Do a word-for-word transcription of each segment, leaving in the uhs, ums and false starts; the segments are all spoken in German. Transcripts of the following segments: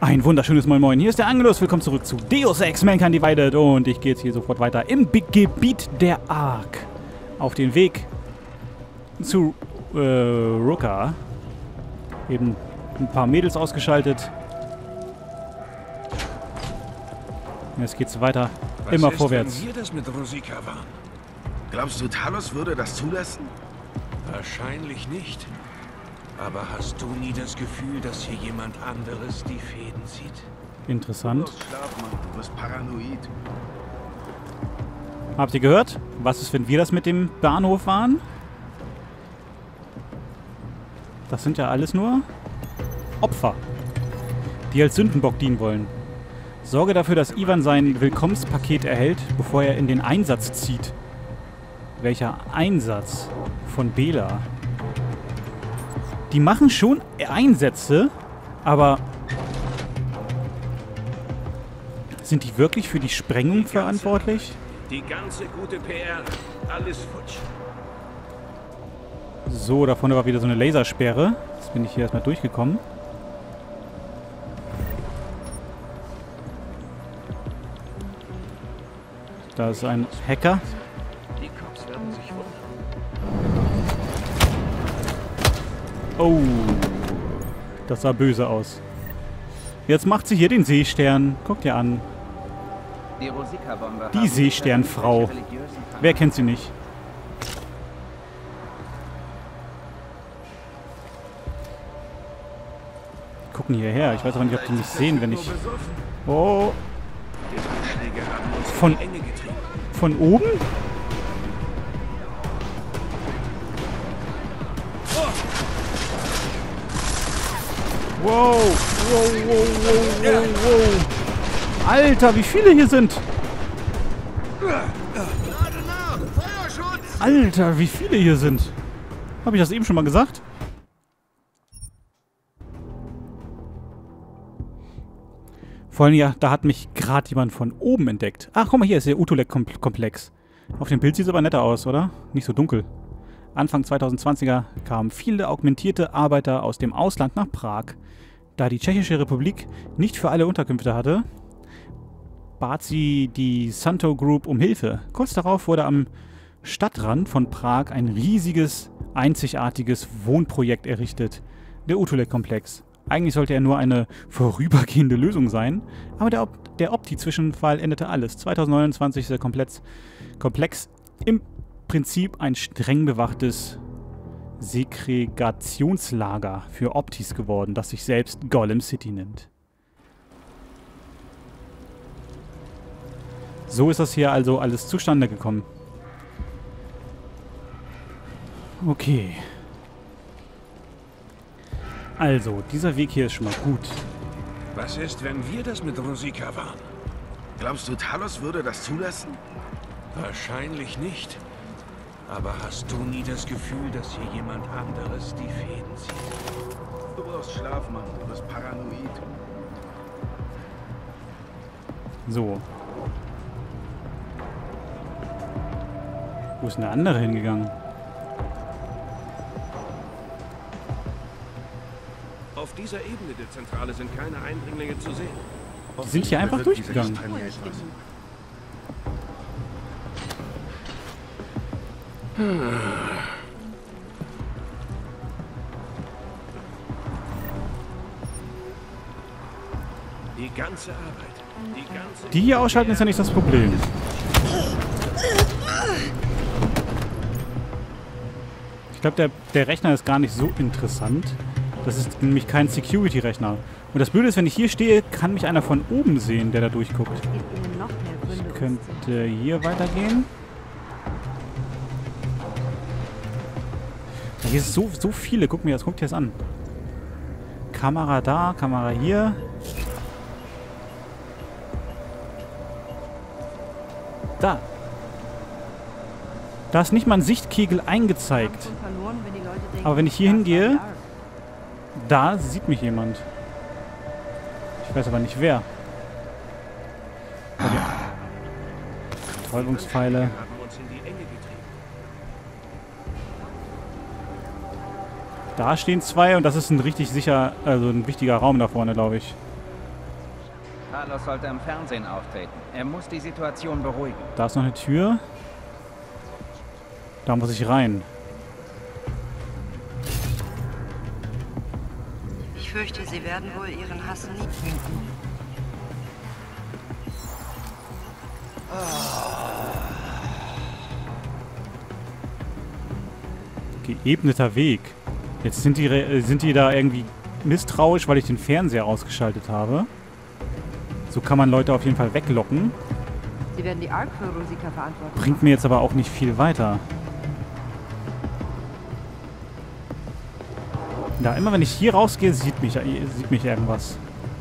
Ein wunderschönes Moin Moin. Hier ist der Angelus. Willkommen zurück zu Deus Ex Mankind Divided. Und ich gehe jetzt hier sofort weiter im Big Gebiet der Ark. Auf den Weg zu äh, Ruka. Eben ein paar Mädels ausgeschaltet. Jetzt geht's weiter. Was Immer ist, vorwärts. wenn wir das mit Rosika waren? Glaubst du, Talos würde das zulassen? Wahrscheinlich nicht. Aber hast du nie das Gefühl, dass hier jemand anderes die Fäden zieht? Interessant. Du brauchst Schlaf, Mann. Du bist paranoid. Habt ihr gehört? Was ist, wenn wir das mit dem Bahnhof waren? Das sind ja alles nur Opfer, die als Sündenbock dienen wollen. Sorge dafür, dass Ivan sein Willkommenspaket erhält, bevor er in den Einsatz zieht. Welcher Einsatz von Bela? Die machen schon Einsätze, aber sind die wirklich für die Sprengung verantwortlich? Die ganze gute P R, alles futsch. So, da vorne war wieder so eine Lasersperre. Jetzt bin ich hier erstmal durchgekommen. Da ist ein Hacker. Die Cops werden sich wundern. Oh, das sah böse aus. Jetzt macht sie hier den Seestern. Guckt ihr an. Die Rosika-Bombe. Die Seesternfrau. Wer kennt sie nicht? Gucken hierher. Ich weiß aber nicht, ob die mich sehen, wenn ich... Oh. Die Anschläge haben uns Von, in die Enge getrieben. von oben? Wow, wow, wow, wow, wow, wow. Alter, wie viele hier sind. Alter, wie viele hier sind. Habe ich das eben schon mal gesagt? Vor allem, ja, da hat mich gerade jemand von oben entdeckt. Ach, guck mal, hier ist der Utulek-Komplex. Auf dem Bild sieht es aber netter aus, oder? Nicht so dunkel. Anfang zweitausendzwanziger kamen viele augmentierte Arbeiter aus dem Ausland nach Prag. Da die Tschechische Republik nicht für alle Unterkünfte hatte, bat sie die Santo Group um Hilfe. Kurz darauf wurde am Stadtrand von Prag ein riesiges, einzigartiges Wohnprojekt errichtet. Der Utulek-Komplex. Eigentlich sollte er nur eine vorübergehende Lösung sein, aber der, Op der Opti-Zwischenfall änderte alles. zweitausendneunundzwanzig ist der Komplex, Komplex im Prinzip ein streng bewachtes Segregationslager für Optis geworden, das sich selbst Golem City nennt. So ist das hier also alles zustande gekommen. Okay. Also, dieser Weg hier ist schon mal gut. Was ist, wenn wir das mit Rosika waren? Glaubst du, Talos würde das zulassen? Wahrscheinlich nicht. Aber hast du nie das Gefühl, dass hier jemand anderes die Fäden zieht? Du brauchst Schlaf, Mann. Du bist paranoid. So. Wo ist denn der andere hingegangen? Auf dieser Ebene der Zentrale sind keine Eindringlinge zu sehen. Die sind hier einfach durchgegangen. Die ganze Arbeit. Die ganze Die hier ausschalten ist ja nicht das Problem. Ich glaube, der, der Rechner ist gar nicht so interessant. Das ist nämlich kein Security-Rechner. Und das Blöde ist, wenn ich hier stehe, kann mich einer von oben sehen, der da durchguckt. Ich könnte hier weitergehen. Hier ist so, so viele. Guck mir das, guckt dir das an. Kamera da, Kamera hier. Da. Da ist nicht mal ein Sichtkegel eingezeigt. Aber wenn ich hier hingehe, da sieht mich jemand. Ich weiß aber nicht wer. Oh, die Betäubungspfeile. Da stehen zwei und das ist ein richtig sicher, also ein wichtiger Raum da vorne, glaube ich. Talos sollte im Fernsehen auftreten. Er muss die Situation beruhigen. Da ist noch eine Tür. Da muss ich rein. Ich fürchte, Sie werden wohl Ihren Hass nie finden. Geebneter Weg. Jetzt sind die, re- sind die da irgendwie misstrauisch, weil ich den Fernseher ausgeschaltet habe. So kann man Leute auf jeden Fall weglocken. Sie werden die Ark für Rosika verantworten. Bringt mir jetzt aber auch nicht viel weiter. Da, immer wenn ich hier rausgehe, sieht mich, sieht mich irgendwas.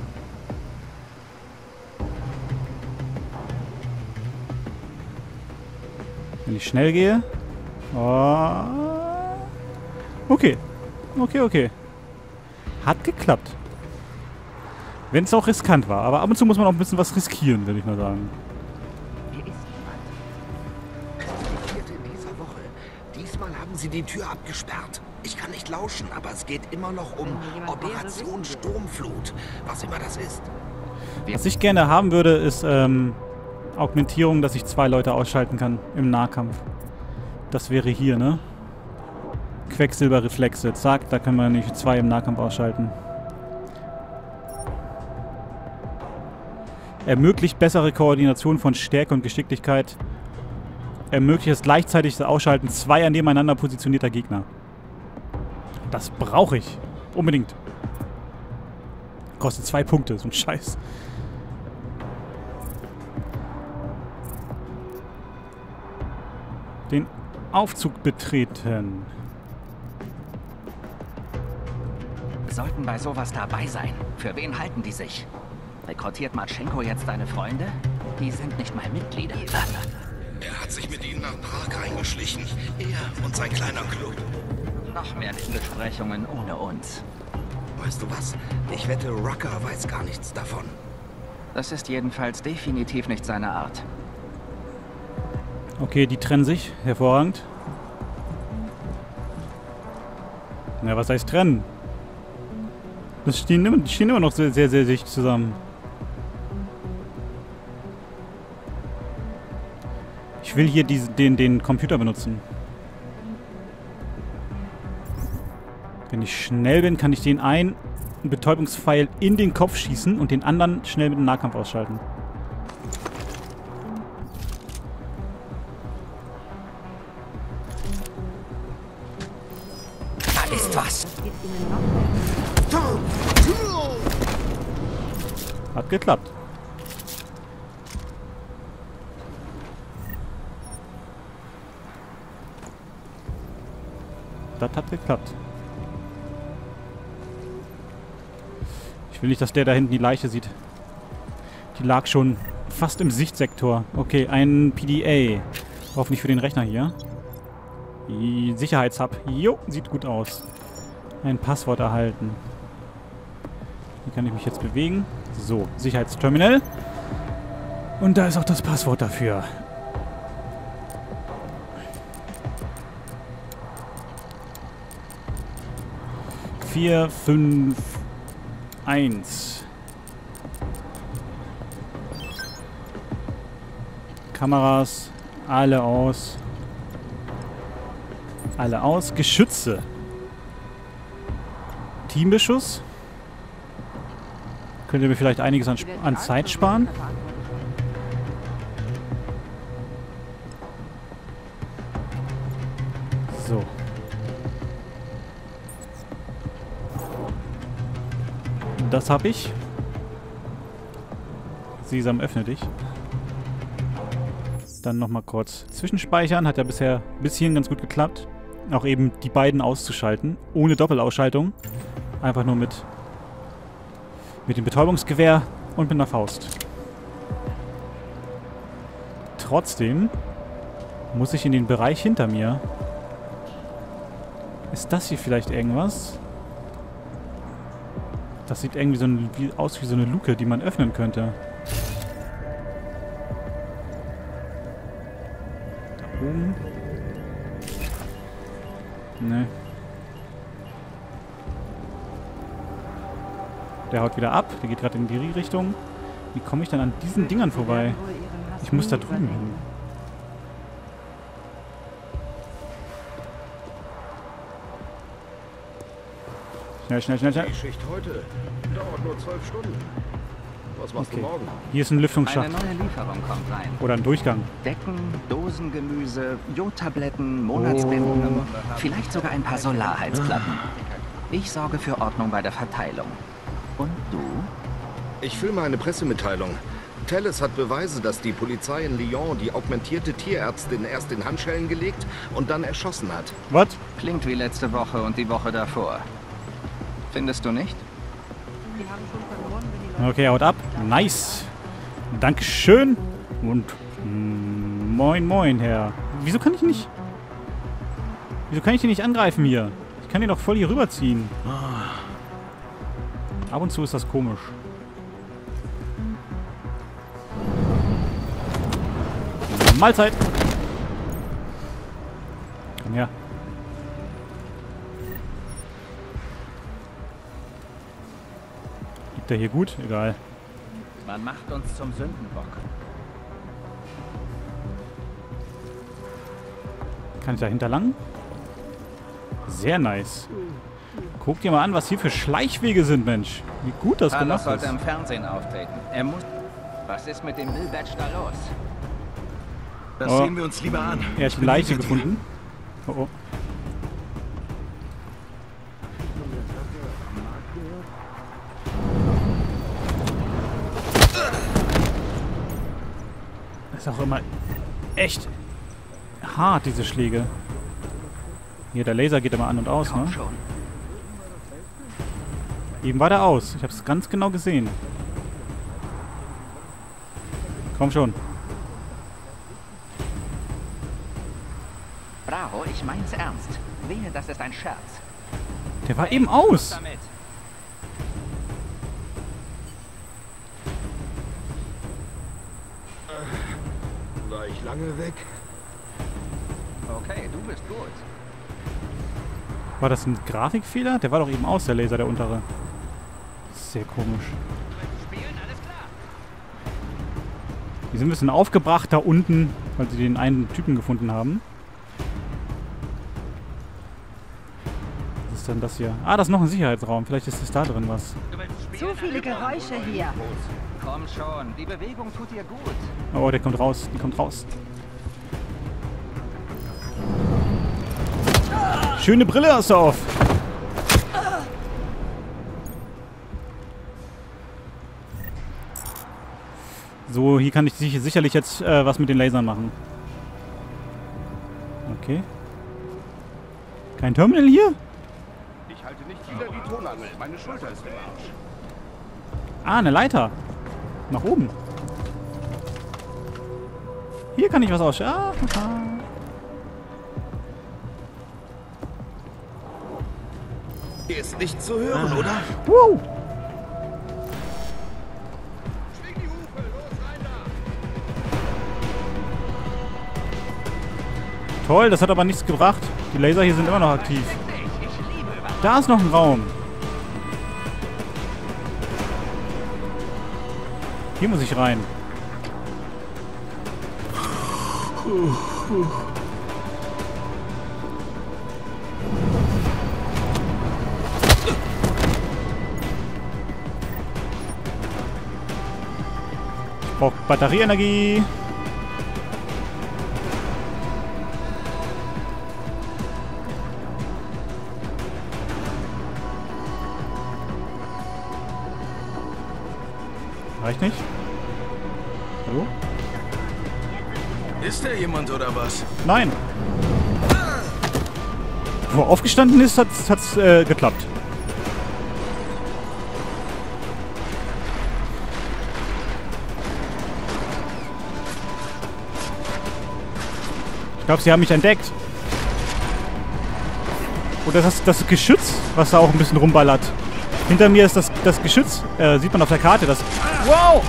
Wenn ich schnell gehe. Oh. Okay. Okay, okay. Hat geklappt. Wenn es auch riskant war. Aber ab und zu muss man auch ein bisschen was riskieren, würde ich mal sagen. Hier ist jemand. Vierte in dieser Woche. Diesmal haben sie die Tür abgesperrt. Ich kann nicht lauschen, aber es geht immer noch um Operation Sturmflut. Was immer das ist. Was ich gerne haben würde, ist ähm, Augmentierung, dass ich zwei Leute ausschalten kann im Nahkampf. Das wäre hier, ne? Quecksilberreflexe. Zack, da können wir nicht zwei im Nahkampf ausschalten. Ermöglicht bessere Koordination von Stärke und Geschicklichkeit. Ermöglicht das gleichzeitige Ausschalten zweier nebeneinander positionierter Gegner. Das brauche ich. Unbedingt. Kostet zwei Punkte, so ein Scheiß. Den Aufzug betreten. Sollten bei sowas dabei sein. Für wen halten die sich? Rekrutiert Matschenko jetzt seine Freunde? Die sind nicht mal Mitglieder. Er hat sich mit ihnen nach Prag eingeschlichen. Er und sein kleiner Club. Noch mehr Besprechungen ohne uns. Weißt du was? Ich wette, Rucker weiß gar nichts davon. Das ist jedenfalls definitiv nicht seine Art. Okay, die trennen sich. Hervorragend. Na, was heißt trennen? Das stehen immer, die stehen immer noch sehr, sehr, sehr dicht zusammen. Ich will hier diese, den, den Computer benutzen. Wenn ich schnell bin, kann ich den einen Betäubungspfeil in den Kopf schießen und den anderen schnell mit dem Nahkampf ausschalten. Da ist was. Hat geklappt. Das hat geklappt. Ich will nicht, dass der da hinten die Leiche sieht. Die lag schon fast im Sichtsektor. Okay, ein P D A. Hoffentlich für den Rechner hier. Die Sicherheitshub. Jo, sieht gut aus. Ein Passwort erhalten. Hier kann ich mich jetzt bewegen. So, Sicherheitsterminal. Und da ist auch das Passwort dafür. vier, fünf, eins. Kameras, alle aus. Alle aus. Geschütze. Teambeschuss. Könnt ihr mir vielleicht einiges an, an Zeit sparen? So. Das habe ich. Sesam, öffne dich. Dann nochmal kurz zwischenspeichern. Hat ja bisher bis hierhin ganz gut geklappt. Auch eben die beiden auszuschalten. Ohne Doppelausschaltung. Einfach nur mit, mit dem Betäubungsgewehr und mit einer Faust. Trotzdem muss ich in den Bereich hinter mir. Ist das hier vielleicht irgendwas? Das sieht irgendwie so ein, wie, aus wie so eine Luke, die man öffnen könnte. Da oben. Ne. Der haut wieder ab. Der geht gerade in die Richtung. Wie komme ich dann an diesen Dingern vorbei? Ich muss da drüben hin. Schnell, schnell, schnell, schnell. Die Schicht heute dauert nur zwölf Stunden. Was machst Okay. du morgen? Hier ist ein Lüftungsschacht. Eine neue Lieferung kommt rein. Oder ein Durchgang. Decken, Dosengemüse, Jodtabletten, Monatsbindungen, vielleicht sogar ein paar Solarheizplatten. Ich sorge für Ordnung bei der Verteilung. Und du? Ich filme eine Pressemitteilung. Telles hat Beweise, dass die Polizei in Lyon die augmentierte Tierärztin erst in Handschellen gelegt und dann erschossen hat. Was? Klingt wie letzte Woche und die Woche davor. Findest du nicht? Okay, haut ab. Nice. Dankeschön. Und mm, moin, moin, Herr. Wieso kann ich nicht... Wieso kann ich den nicht angreifen hier? Ich kann den doch voll hier rüberziehen. Ab und zu ist das komisch. Mahlzeit. Komm her. Liegt der hier gut? Egal. Man macht uns zum Sündenbock. Kann ich dahinter lang? Sehr nice. Guck dir mal an, was hier für Schleichwege sind, Mensch. Wie gut das Talos gemacht sollte ist. im Fernsehen auftreten. Er muss... Was ist mit dem Bill Batch da los? Das Oh. sehen wir uns lieber an. Er hat die Leiche gefunden. Oh oh. Das ist auch immer echt hart, diese Schläge. Hier, der Laser geht immer an und aus, Komm ne? schon. Eben war der aus. Ich habe es ganz genau gesehen. Komm schon. Bravo, ich mein's ernst. Wehe, das ist ein Scherz. Der war eben aus. Damit. War ich lange weg? Okay, du bist gut. War das ein Grafikfehler? Der war doch eben aus, der Laser, der untere. Sehr komisch. Spielen, alles klar. Die sind ein bisschen aufgebracht da unten, weil sie den einen Typen gefunden haben. Was ist denn das hier? Ah, das ist noch ein Sicherheitsraum. Vielleicht ist es da drin was. Zu viele Geräusche hier. Komm schon, die Bewegung tut dir gut. Oh, der kommt raus. Die kommt raus. Schöne Brille hast du auf. So, hier kann ich sich- sicherlich jetzt äh, was mit den Lasern machen. Okay. Kein Terminal hier? Ich halte nicht wieder die Tonangel. Meine Schulter ist im Arsch. Ah, eine Leiter. Nach oben. Hier kann ich was ausschauen. Ah, haha. Hier ist nicht zu hören, oder? Wow. Schwing die Hufe, los rein da! Toll, das hat aber nichts gebracht. Die Laser hier sind immer noch aktiv. Da ist noch ein Raum. Hier muss ich rein. Ich brauche Batterieenergie. Reicht nicht? Hallo? Ist da jemand oder was? Nein. Wo er aufgestanden ist, hat es äh, geklappt. Ich glaube, sie haben mich entdeckt. Oder das, das Geschütz, was da auch ein bisschen rumballert. Hinter mir ist das, das Geschütz. Äh, sieht man auf der Karte. Das. Wow!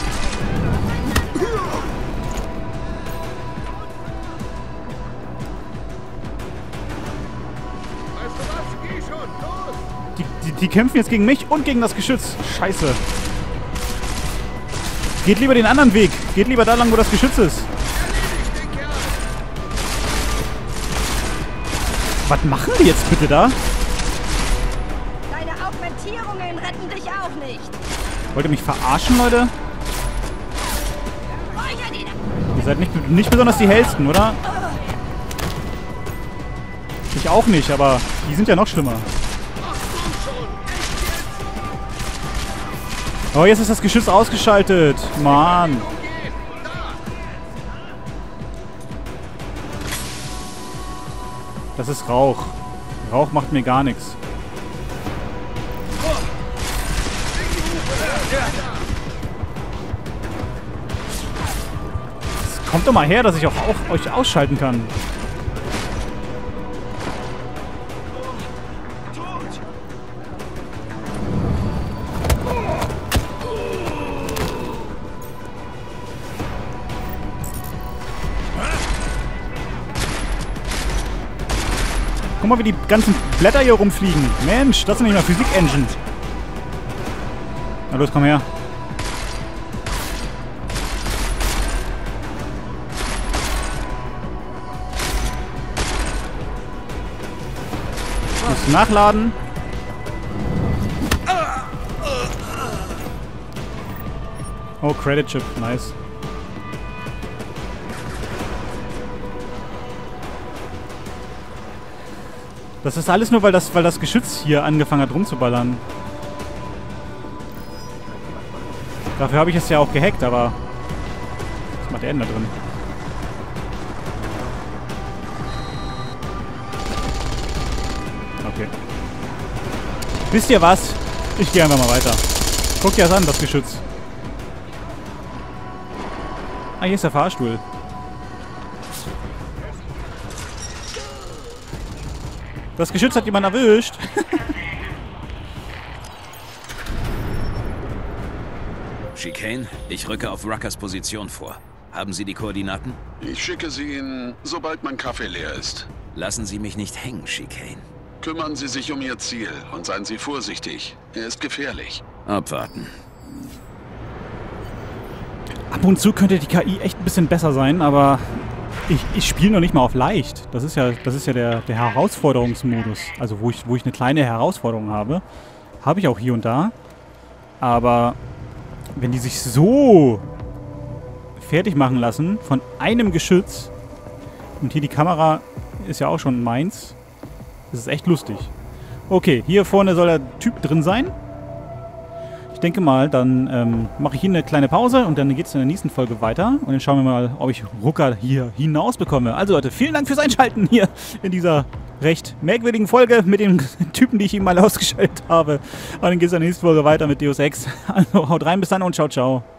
Weißt du was? Geh schon, los! Die, die, die kämpfen jetzt gegen mich und gegen das Geschütz. Scheiße. Geht lieber den anderen Weg. Geht lieber da lang, wo das Geschütz ist. Was machen die jetzt bitte da? Deine Augmentierungen retten dich auch nicht. Wollt ihr mich verarschen, Leute? Ihr seid nicht, nicht besonders die hellsten, oder? Ich auch nicht, aber die sind ja noch schlimmer. Oh, jetzt ist das Geschütz ausgeschaltet. Mann. Das ist Rauch. Rauch macht mir gar nichts. Kommt doch mal her, dass ich auch, auch euch ausschalten kann. Guck mal, wie die ganzen Blätter hier rumfliegen. Mensch, das sind nicht mal Physik-Engine. Na los, komm her. Muss nachladen. Oh, Credit Chip, nice. Das ist alles nur, weil das, weil das Geschütz hier angefangen hat rumzuballern. Dafür habe ich es ja auch gehackt, aber... Was macht der denn da drin? Okay. Wisst ihr was? Ich gehe einfach mal weiter. Guckt ihr das an, das Geschütz. Ah, hier ist der Fahrstuhl. Das Geschütz hat jemand erwischt. Chicane, ich rücke auf Ruckers Position vor. Haben Sie die Koordinaten? Ich schicke sie Ihnen, sobald mein Kaffee leer ist. Lassen Sie mich nicht hängen, Chicane. Kümmern Sie sich um Ihr Ziel und seien Sie vorsichtig. Er ist gefährlich. Abwarten. Ab und zu könnte die K I echt ein bisschen besser sein, aber ich, ich spiele noch nicht mal auf leicht. Das ist ja, das ist ja der, der Herausforderungsmodus. Also wo ich, wo ich eine kleine Herausforderung habe. Habe ich auch hier und da. Aber wenn die sich so fertig machen lassen von einem Geschütz und hier die Kamera ist ja auch schon meins, das ist echt lustig. Okay, hier vorne soll der Typ drin sein. Ich denke mal, dann ähm, mache ich hier eine kleine Pause und dann geht es in der nächsten Folge weiter. Und dann schauen wir mal, ob ich Rucker hier hinaus bekomme. Also Leute, vielen Dank fürs Einschalten hier in dieser recht merkwürdigen Folge mit den Typen, die ich ihm mal ausgeschaltet habe. Und dann geht es in der nächsten Folge weiter mit Deus Ex. Also haut rein, bis dann und ciao, ciao.